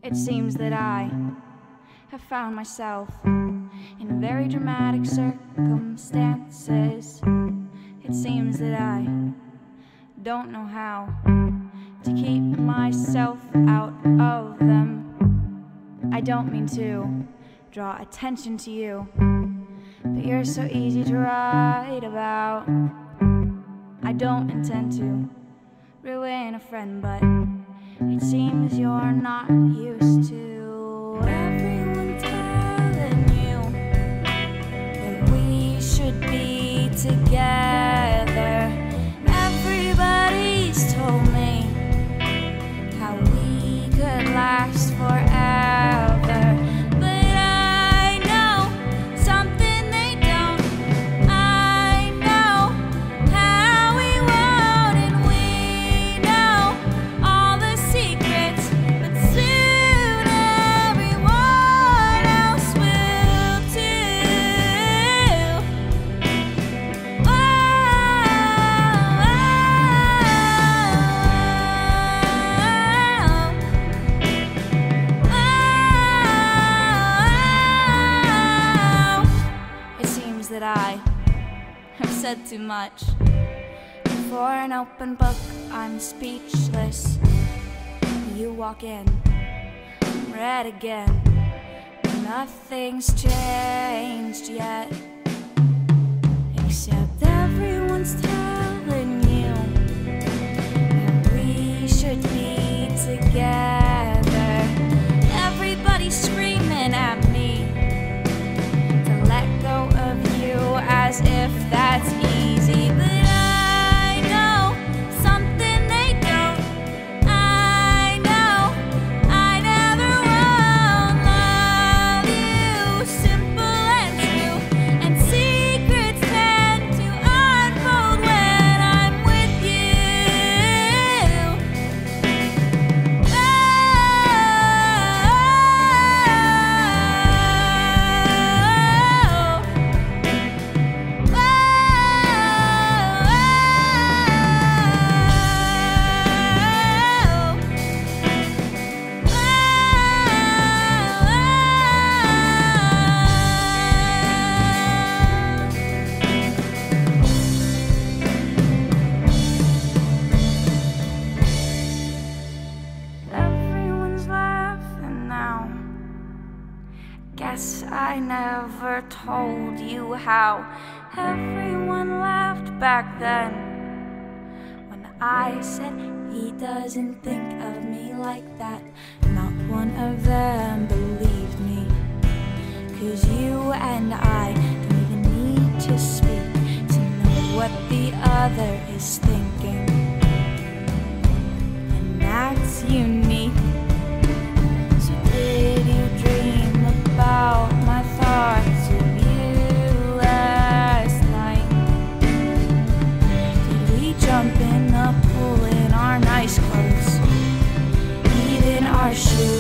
It seems that I have found myself in very dramatic circumstances. It seems that I don't know how to keep myself out of them. I don't mean to draw attention to you, but you're so easy to write about. I don't intend to ruin a friend, but it seems you're not used to everyone telling you that we should be together. Everybody's told me how we could last forever, but I know something they don't. I know how we won't, and we know all the secrets, but soon everyone else will too. It seems that I have said too much. For an open book, I'm speechless. You walk in, I'm read again. Nothing's changed yet, except everyone's telling you that we should be together. Everybody's screaming at me to let go of you as if that's easy, but I know something they don't. I know I never won't love you, simple and true, and secrets tend to unfold when I'm with you. Everyone's laughing now. Guess I never told you how everyone laughed back then when I said he doesn't think of me like that. Not one of them believed me, 'cause you and I don't even need to speak to know what the other is thinking, and that's unique. So did you dream about my thoughts of you last night? Did we jump in the pool in our nice clothes, eat in our shoes?